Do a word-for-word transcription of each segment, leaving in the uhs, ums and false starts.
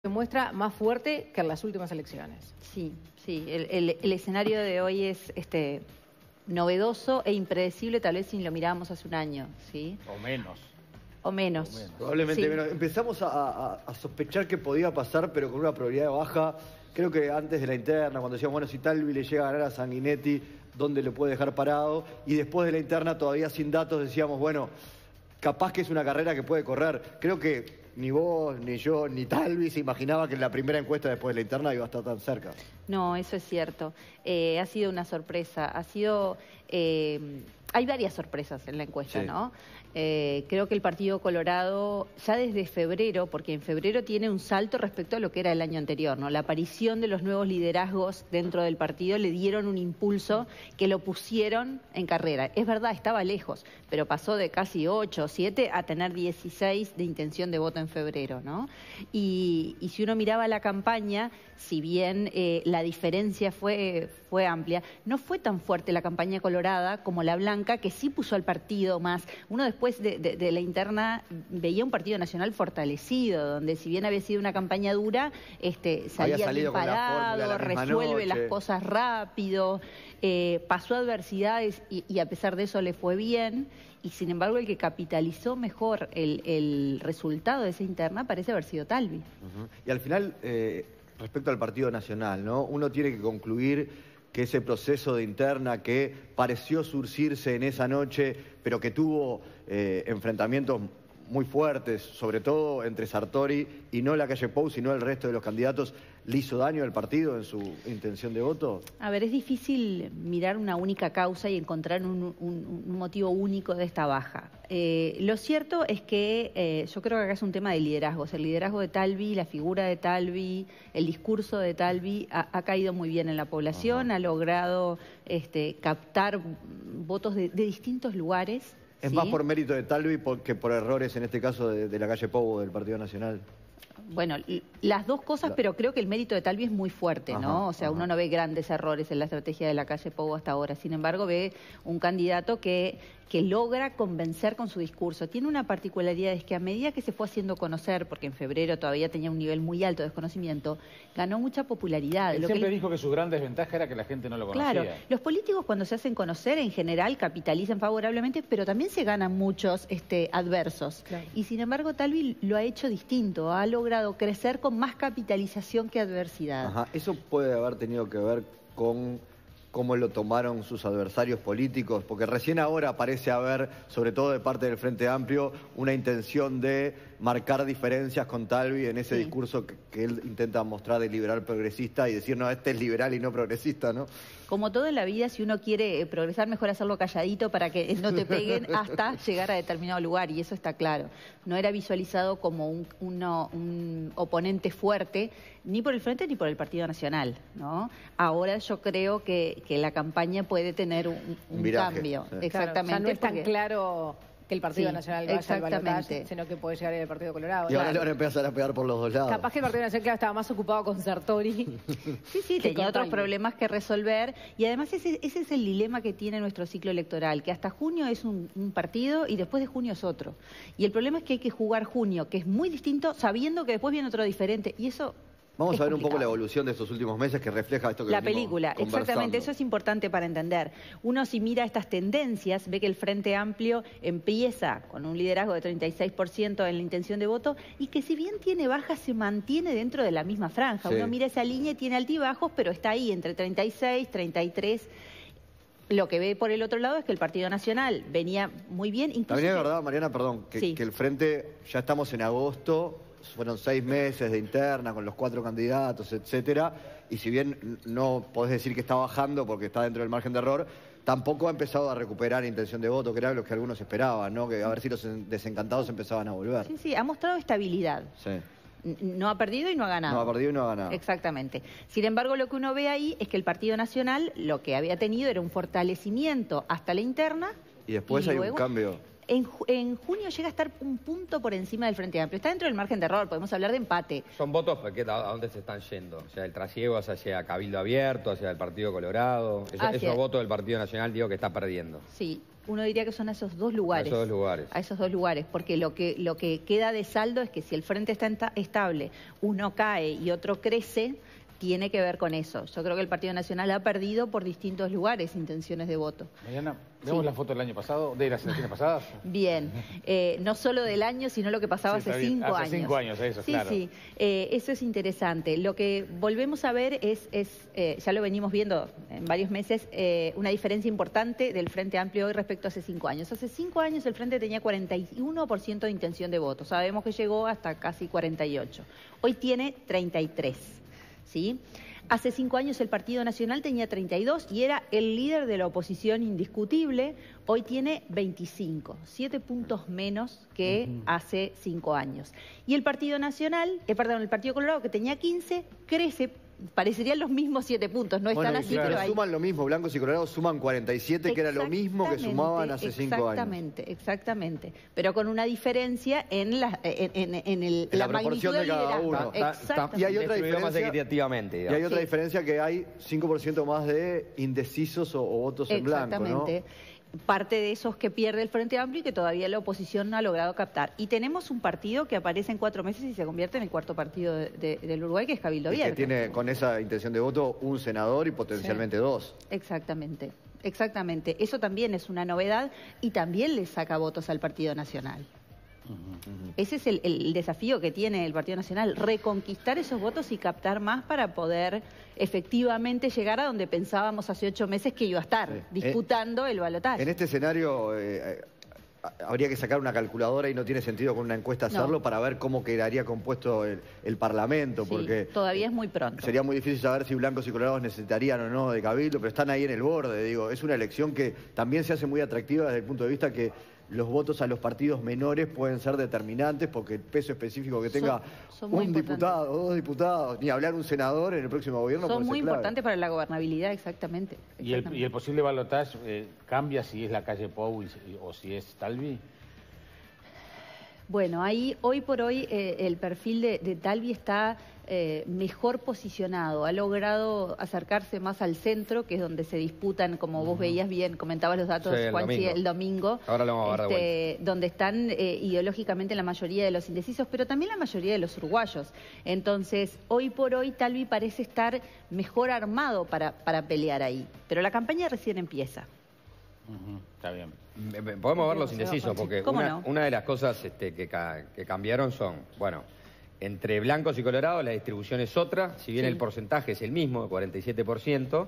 se muestra más fuerte que en las últimas elecciones. Sí, sí. El, el, el escenario de hoy es este, novedoso e impredecible, tal vez si lo mirábamos hace un año, ¿sí? O menos. O menos. O menos. Probablemente sí. menos. Empezamos a, a, a sospechar que podía pasar, pero con una probabilidad baja. Creo que antes de la interna, cuando decíamos, bueno, si Talvi le llega a ganar a Sanguinetti, ¿dónde le puede dejar parado? Y después de la interna, todavía sin datos, decíamos, bueno, capaz que es una carrera que puede correr. Creo que ni vos, ni yo, ni Talvi se imaginaba que en la primera encuesta después de la interna iba a estar tan cerca. No, eso es cierto. Eh, ha sido una sorpresa. Ha sido... Eh, hay varias sorpresas en la encuesta, sí. ¿no? Eh, creo que el Partido Colorado, ya desde febrero, porque en febrero tiene un salto respecto a lo que era el año anterior, ¿no? La aparición de los nuevos liderazgos dentro del partido le dieron un impulso que lo pusieron en carrera. Es verdad, estaba lejos, pero pasó de casi ocho o siete a tener dieciséis de intención de voto en febrero, ¿no? Y, y si uno miraba la campaña, si bien eh, la diferencia fue, fue amplia, no fue tan fuerte la campaña colorada como la blanca, que sí puso al partido más. Uno después de, de, de la interna veía un partido nacional fortalecido, donde si bien había sido una campaña dura, este, salía bien parado, resuelve las cosas rápido, eh, pasó adversidades y, y a pesar de eso le fue bien. Y sin embargo el que capitalizó mejor el, el resultado de esa interna parece haber sido Talvi. Uh-huh. Y al final, eh, respecto al Partido Nacional, ¿no? Uno tiene que concluir que ese proceso de interna que pareció surcirse en esa noche, pero que tuvo eh, enfrentamientos muy fuertes, sobre todo entre Sartori y no Lacalle Pou, sino el resto de los candidatos, ¿le hizo daño al partido en su intención de voto? A ver, es difícil mirar una única causa y encontrar un, un, un motivo único de esta baja. Eh, lo cierto es que eh, yo creo que acá es un tema de liderazgos. El liderazgo de Talvi, la figura de Talvi, el discurso de Talvi ha, ha caído muy bien en la población, Ajá. ha logrado este, captar votos de, de distintos lugares. ¿Es ¿Sí? más por mérito de Talvi que por errores, en este caso, de, de Lacalle Pou o del Partido Nacional? Bueno, las dos cosas, pero creo que el mérito de Talvi es muy fuerte, ¿no? Ajá, o sea, ajá. uno no ve grandes errores en la estrategia de Lacalle Pou hasta ahora. Sin embargo, ve un candidato que, que logra convencer con su discurso. Tiene una particularidad, es que a medida que se fue haciendo conocer, porque en febrero todavía tenía un nivel muy alto de desconocimiento, ganó mucha popularidad. Él Lo siempre que... dijo que su gran desventaja era que la gente no lo conocía. Claro, los políticos cuando se hacen conocer en general capitalizan favorablemente, pero también se ganan muchos este, adversos. Claro. Y sin embargo, Talvi lo ha hecho distinto, ha logrado crecer con más capitalización que adversidad. Ajá. Eso puede haber tenido que ver con cómo lo tomaron sus adversarios políticos, porque recién ahora parece haber, sobre todo de parte del Frente Amplio, una intención de marcar diferencias con Talvi en ese sí. discurso que, que él intenta mostrar de liberal progresista y decir, no, este es liberal y no progresista, ¿no? Como todo en la vida, si uno quiere progresar, mejor hacerlo calladito para que no te peguen hasta llegar a determinado lugar, y eso está claro. No era visualizado como un, uno, un oponente fuerte, ni por el Frente ni por el Partido Nacional, ¿no? Ahora yo creo que, que la campaña puede tener un, un Viraje, cambio. Sí. Exactamente. Claro, o sea, no es tan porque... claro que el Partido sí, Nacional vaya al balotaje, sino que puede llegar el Partido Colorado. Y ahora le van a empezar a pegar por los dos lados. Capaz que el Partido Nacional claro, estaba más ocupado con Sartori. Sí, sí, tenía otros problemas que resolver. Y además ese, ese es el dilema que tiene nuestro ciclo electoral, que hasta junio es un, un partido y después de junio es otro. Y el problema es que hay que jugar junio, que es muy distinto, sabiendo que después viene otro diferente. Y eso... Vamos es a ver complicado. un poco la evolución de estos últimos meses que refleja esto que La película, exactamente, eso es importante para entender. Uno si mira estas tendencias, ve que el Frente Amplio empieza con un liderazgo de treinta y seis por ciento en la intención de voto y que si bien tiene bajas, se mantiene dentro de la misma franja. Sí. Uno mira esa línea y tiene altibajos, pero está ahí entre treinta y seis, treinta y tres. Lo que ve por el otro lado es que el Partido Nacional venía muy bien. También es verdad, Mariana, perdón, que, sí. que el Frente, ya estamos en agosto, fueron seis meses de interna con los cuatro candidatos, etcétera, y si bien no podés decir que está bajando porque está dentro del margen de error, tampoco ha empezado a recuperar intención de voto, que era lo que algunos esperaban, ¿no? Que a ver si los desencantados empezaban a volver. Sí, sí, ha mostrado estabilidad. Sí. No ha perdido y no ha ganado. No ha perdido y no ha ganado. Exactamente. Sin embargo, lo que uno ve ahí es que el Partido Nacional lo que había tenido era un fortalecimiento hasta la interna. Y después y hay luego... un cambio. En, en junio llega a estar un punto por encima del Frente Amplio. Está dentro del margen de error, podemos hablar de empate. ¿Son votos porque, a dónde se están yendo? O sea, el trasiego es hacia Cabildo Abierto, hacia el Partido Colorado. Eso, hacia... Esos votos del Partido Nacional, digo, que está perdiendo. Sí, Uno diría que son a esos dos lugares. A esos dos lugares. A esos dos lugares, porque lo que, lo que queda de saldo es que si el frente está estable, uno cae y otro crece, tiene que ver con eso. Yo creo que el Partido Nacional ha perdido por distintos lugares intenciones de voto. Mariana, ¿vemos sí. la foto del año pasado, de las elecciones pasadas? Bien, eh, no solo del año, sino lo que pasaba sí, hace cinco hace años. Hace cinco años, eso, sí, claro. Sí, eh, eso es interesante. Lo que volvemos a ver es, es eh, ya lo venimos viendo en varios meses, eh, una diferencia importante del Frente Amplio hoy respecto a hace cinco años. Hace cinco años el Frente tenía cuarenta y uno por ciento de intención de voto. Sabemos que llegó hasta casi cuarenta y ocho. Hoy tiene treinta y tres, ¿sí? Hace cinco años el Partido Nacional tenía treinta y dos y era el líder de la oposición indiscutible. Hoy tiene veinticinco, siete puntos menos que uh-huh. hace cinco años. Y el Partido Nacional, eh, perdón, el Partido Colorado, que tenía quince, crece. Parecerían los mismos siete puntos, no están bueno, así, claro, pero hay... suman lo mismo, blancos y colorados suman cuarenta y siete, que era lo mismo que sumaban hace cinco años. Exactamente, exactamente, pero con una diferencia en la, en, en, en, el, en la, la magnitud de cada uno. Exactamente. Y hay otra diferencia, más equitativamente, y hay otra sí. diferencia que hay cinco por ciento más de indecisos o, o votos en blanco, ¿no? Exactamente. Parte de esos que pierde el Frente Amplio y que todavía la oposición no ha logrado captar. Y tenemos un partido que aparece en cuatro meses y se convierte en el cuarto partido de, de, del Uruguay, que es Cabildo Abierto. Que tiene con esa intención de voto un senador y potencialmente sí. dos. Exactamente, exactamente. Eso también es una novedad y también le saca votos al Partido Nacional. Ese es el, el desafío que tiene el Partido Nacional, reconquistar esos votos y captar más para poder efectivamente llegar a donde pensábamos hace ocho meses que iba a estar, sí. disputando eh, el balotaje. En este escenario eh, habría que sacar una calculadora y no tiene sentido con una encuesta hacerlo no. para ver cómo quedaría compuesto el, el Parlamento, sí, porque todavía es muy pronto. Sería muy difícil saber si blancos y colorados necesitarían o no de Cabildo, pero están ahí en el borde, digo. Es una elección que también se hace muy atractiva desde el punto de vista que los votos a los partidos menores pueden ser determinantes porque el peso específico que tenga son, son un diputado, dos diputados, ni hablar un senador en el próximo gobierno. Son puede muy ser clave. importantes para la gobernabilidad, exactamente. exactamente. ¿Y, el, y el posible balotaje eh, cambia si es la calle Pou y, o si es Talvi? Bueno, ahí hoy por hoy eh, el perfil de, de Talvi está eh, mejor posicionado, ha logrado acercarse más al centro, que es donde se disputan, como vos veías bien, comentabas los datos, sí, el Juanchi, domingo. el domingo, Ahora lo vamos a ver de este, donde están eh, ideológicamente la mayoría de los indecisos, pero también la mayoría de los uruguayos. Entonces, hoy por hoy Talvi parece estar mejor armado para, para pelear ahí, pero la campaña recién empieza. Uh-huh. Está bien. Podemos ver los indecisos, porque una, no? una de las cosas este, que, ca que cambiaron son, bueno, entre blancos y colorados la distribución es otra, si bien sí. el porcentaje es el mismo, cuarenta y siete por ciento,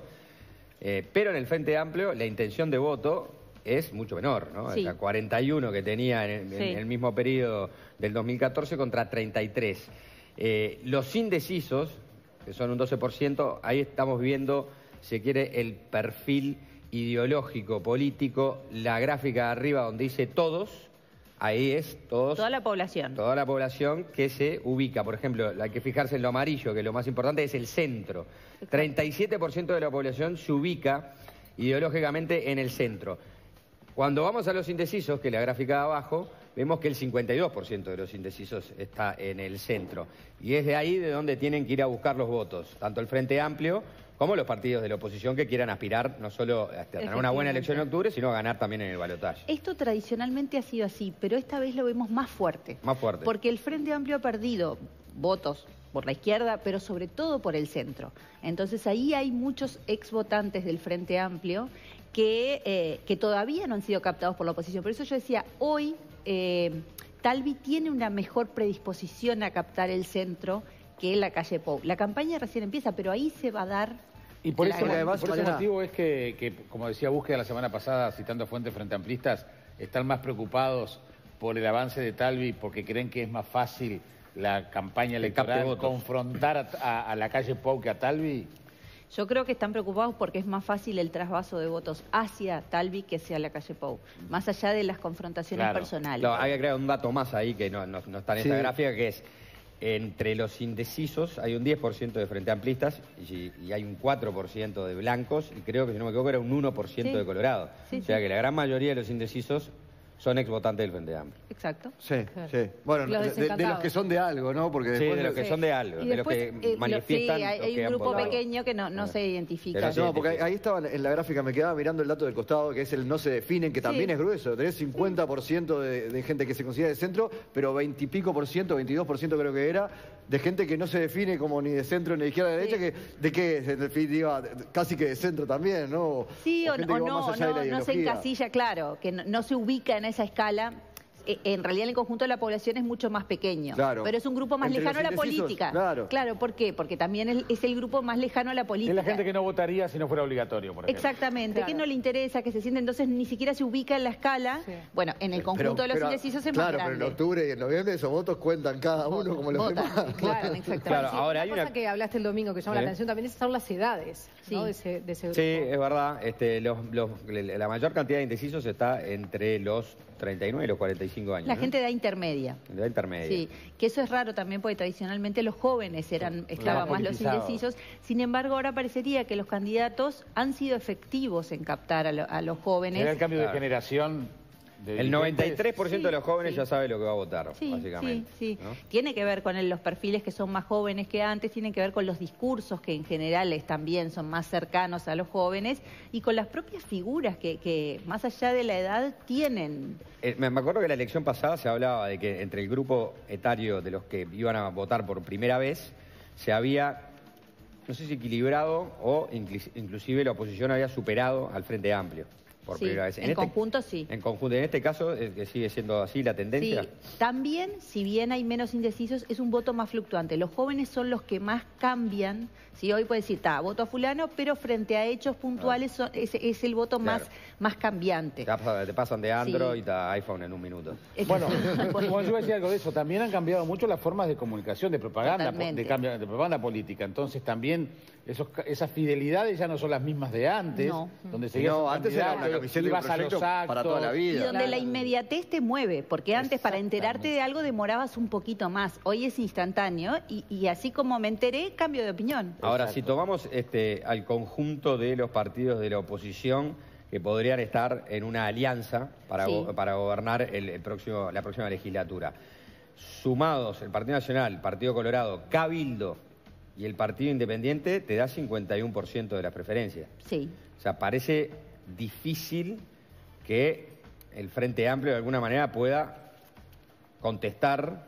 eh, pero en el Frente Amplio la intención de voto es mucho menor, ¿no? Sí. La cuarenta y uno que tenía en, sí. en el mismo periodo del dos mil catorce contra treinta y tres. Eh, los indecisos, que son un doce por ciento, ahí estamos viendo, si quiere, el perfil ideológico, político, la gráfica de arriba donde dice todos, ahí es todos. Toda la población. Toda la población que se ubica. Por ejemplo, hay que fijarse en lo amarillo, que lo más importante es el centro. Exacto. treinta y siete por ciento de la población se ubica ideológicamente en el centro. Cuando vamos a los indecisos, que es la gráfica de abajo, vemos que el cincuenta y dos por ciento de los indecisos está en el centro. Y es de ahí de donde tienen que ir a buscar los votos, tanto el Frente Amplio como los partidos de la oposición que quieran aspirar no solo a tener una buena elección en octubre, sino a ganar también en el balotaje. Esto tradicionalmente ha sido así, pero esta vez lo vemos más fuerte. Más fuerte. Porque el Frente Amplio ha perdido votos por la izquierda, pero sobre todo por el centro. Entonces ahí hay muchos exvotantes del Frente Amplio que, eh, que todavía no han sido captados por la oposición. Por eso yo decía, hoy eh, Talvi tiene una mejor predisposición a captar el centro que la calle Pou. La campaña recién empieza, pero ahí se va a dar... Y por, eso, además, por ese motivo es que, que, como decía Búsqueda la semana pasada, citando fuentes frente amplistas, están más preocupados por el avance de Talvi porque creen que es más fácil la campaña electoral confrontar a, a, a la calle Pou que a Talvi. Yo creo que están preocupados porque es más fácil el trasvaso de votos hacia Talvi que hacia la calle Pou, más allá de las confrontaciones claro. personales. No, hay que crear un dato más ahí que no, no, no está en sí. esta gráfica, que es entre los indecisos hay un diez por ciento de frente amplistas y, y hay un cuatro por ciento de blancos y creo que, si no me equivoco, era un uno por ciento sí. de colorados. Sí, o sea sí. que la gran mayoría de los indecisos son ex votantes del Frente Amplio. Exacto. Sí, sí. Bueno, de, de, de los que son de algo, ¿no? Porque sí, después de los que sí. son de algo, y de después, los que eh, manifiestan. Sí, hay, hay un grupo pequeño que no, no se identifica. Sí, no, porque ahí estaba en la gráfica, me quedaba mirando el dato del costado, que es el no se definen, que también sí. es grueso. Tenés cincuenta por ciento de, de gente que se considera de centro, pero veinte y pico por ciento, veintidós por ciento creo que era, de gente que no se define como ni de centro ni de izquierda ni de sí. derecha, que, ¿de qué es? En definitiva, casi que de centro también, ¿no? Sí, o, o, o no, no, no se encasilla, claro, que no, no se ubica en esa escala. En realidad el conjunto de la población es mucho más pequeño, claro. pero es un grupo más Entre lejano a la política. Claro. Claro, ¿por qué? Porque también es, es el grupo más lejano a la política. Es la gente que no votaría si no fuera obligatorio, por ejemplo. Exactamente, claro. que no le interesa, que se siente, entonces ni siquiera se ubica en la escala. Sí. Bueno, en el conjunto pero, de los pero, indecisos es claro, más grande. Pero en octubre y en noviembre esos votos cuentan cada uno Votan. como los Votan. demás. Claro, exactamente. Claro, sí, ahora una hay cosa una... que hablaste el domingo que llama ¿Sí? la atención también es son las edades, sí. ¿no? de ese, de ese grupo. Sí, es verdad. Este, los, los, la mayor cantidad de indecisos está entre los treinta y nueve y los cuarenta y cinco años. La ¿no? gente de edad intermedia. De edad intermedia. Sí, que eso es raro también porque tradicionalmente los jóvenes eran estaban más los indecisos. Sin embargo, ahora parecería que los candidatos han sido efectivos en captar a, lo, a los jóvenes. ¿Era el cambio claro. de generación? De el noventa y tres por ciento sí, de los jóvenes sí. ya sabe lo que va a votar, sí, básicamente. Sí, sí. ¿no? Tiene que ver con el, los perfiles que son más jóvenes que antes, tiene que ver con los discursos que en general también son más cercanos a los jóvenes y con las propias figuras que, que más allá de la edad tienen. Eh, me acuerdo que la elección pasada se hablaba de que entre el grupo etario de los que iban a votar por primera vez se había, no sé si equilibrado o inclusive la oposición había superado al Frente Amplio. Por sí, primera vez. En, en este, conjunto sí. En conjunto, en este caso, es que sigue siendo así la tendencia. Sí, también, si bien hay menos indecisos, es un voto más fluctuante. Los jóvenes son los que más cambian. Si hoy puede decir, está, voto a fulano, pero frente a hechos puntuales son, es, es el voto claro. más, más cambiante. Te pasan de Android sí. a iPhone en un minuto. Bueno, como yo decía algo de eso, también han cambiado mucho las formas de comunicación, de propaganda, de, de propaganda política. Entonces también esos, esas fidelidades ya no son las mismas de antes, no. donde se no, antes era una camiseta ibas a los actos, para toda la vida. Y donde claro. la inmediatez te mueve, porque antes para enterarte de algo demorabas un poquito más. Hoy es instantáneo y, y así como me enteré, cambio de opinión. Ahora, Exacto. si tomamos este, al conjunto de los partidos de la oposición que podrían estar en una alianza para, sí. go para gobernar el, el próximo, la próxima legislatura, sumados el Partido Nacional, Partido Colorado, Cabildo y el Partido Independiente, te da cincuenta y uno por ciento de las preferencias. Sí. O sea, parece difícil que el Frente Amplio de alguna manera pueda contestar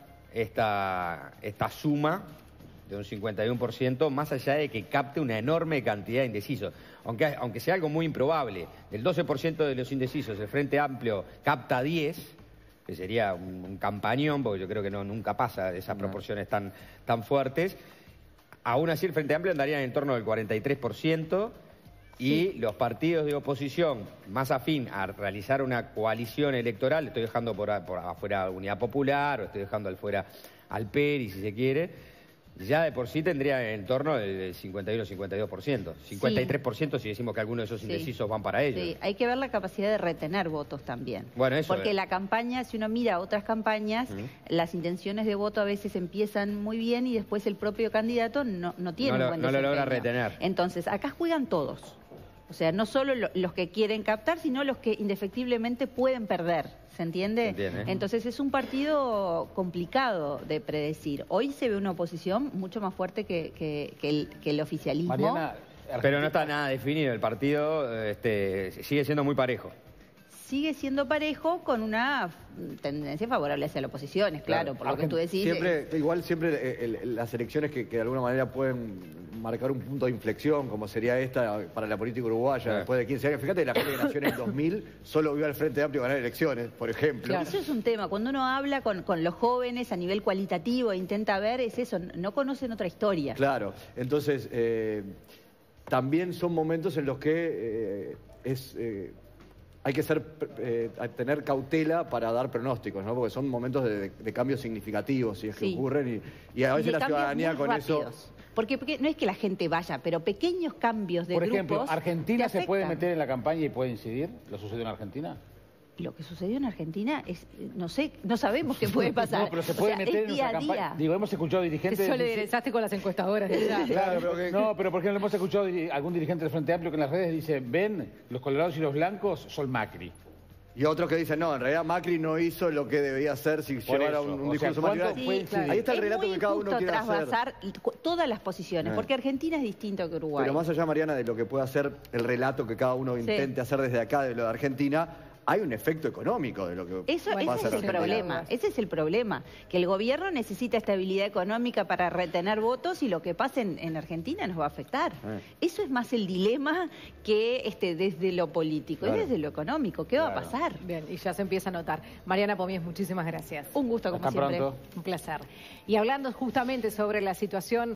esta, esta suma de un cincuenta y uno por ciento, más allá de que capte una enorme cantidad de indecisos. Aunque, aunque sea algo muy improbable, del doce por ciento de los indecisos, el Frente Amplio capta diez, que sería un, un campañón, porque yo creo que no, nunca pasa de esas no. proporciones tan, tan fuertes. Aún así, el Frente Amplio andaría en torno del cuarenta y tres por ciento y sí. los partidos de oposición más afín a realizar una coalición electoral, estoy dejando por, por afuera Unidad Popular, o estoy dejando afuera al P E R I, si se quiere, ya de por sí tendría en torno del cincuenta y uno a cincuenta y dos por ciento. cincuenta y tres por ciento sí. si decimos que algunos de esos indecisos sí. van para ellos. Sí, hay que ver la capacidad de retener votos también. Bueno, eso Porque es. la campaña, si uno mira otras campañas, uh-huh. las intenciones de voto a veces empiezan muy bien y después el propio candidato no, no tiene no un buen lo, no desempeño. lo logra retener. Entonces, acá juegan todos. O sea, no solo lo, los que quieren captar, sino los que indefectiblemente pueden perder. ¿Se entiende? Se entiende. Entonces es un partido complicado de predecir. Hoy se ve una oposición mucho más fuerte que, que, que, el, que el oficialismo. Mariana, pero no está nada definido. El partido este, sigue siendo muy parejo. Sigue siendo parejo con una tendencia favorable hacia la oposición, es claro, claro por lo que tú decís. Siempre, igual siempre el, el, las elecciones que, que de alguna manera pueden marcar un punto de inflexión, como sería esta para la política uruguaya, claro. después de quince años. Fíjate, la gente que nació en el dos mil solo vio al Frente Amplio ganar elecciones, por ejemplo. Claro. Eso es un tema. Cuando uno habla con, con los jóvenes a nivel cualitativo e intenta ver, es eso, no conocen otra historia. Claro, entonces eh, también son momentos en los que eh, es... Eh, hay que ser, eh, tener cautela para dar pronósticos, ¿no? Porque son momentos de, de cambios significativos, si es que sí. ocurren, y, y a veces y la ciudadanía con rápidos. eso... Porque, porque no es que la gente vaya, pero pequeños cambios de Por grupos... ejemplo, ¿Argentina se puede meter en la campaña y puede incidir? ¿Lo sucedió en Argentina? Lo que sucedió en Argentina es, no sé, no sabemos qué puede pasar. No, pero se puede o sea, meter en día nuestra campaña. Día. Digo, hemos escuchado dirigentes... Eso le enderezaste con las encuestadoras. Claro, pero que, no, pero por ejemplo, hemos escuchado algún dirigente del Frente Amplio que en las redes dice, ven, los colorados y los blancos son Macri. Y otros que dicen, no, en realidad Macri no hizo lo que debía hacer si Por llevara eso, un, un o sea, discurso ¿cuánto más liberal. fue incidir? Ahí está el Es relato muy que cada uno injusto quiere hacer. trasvasar todas las posiciones, Eh. porque Argentina es distinto que Uruguay. Pero más allá, Mariana, de lo que pueda hacer el relato que cada uno intente hacer desde acá, de lo de Argentina, hay un efecto económico de lo que Eso, va a ese hacer es el Argentina. problema, ese es el problema, que el gobierno necesita estabilidad económica para retener votos y lo que pase en, en Argentina nos va a afectar. Eh. Eso es más el dilema que este, desde lo político, Claro. y desde lo económico. ¿Qué Claro. va a pasar? Bien, y ya se empieza a notar. Mariana Pomies, muchísimas gracias. Un gusto como Hasta siempre. pronto. Un placer. Y hablando justamente sobre la situación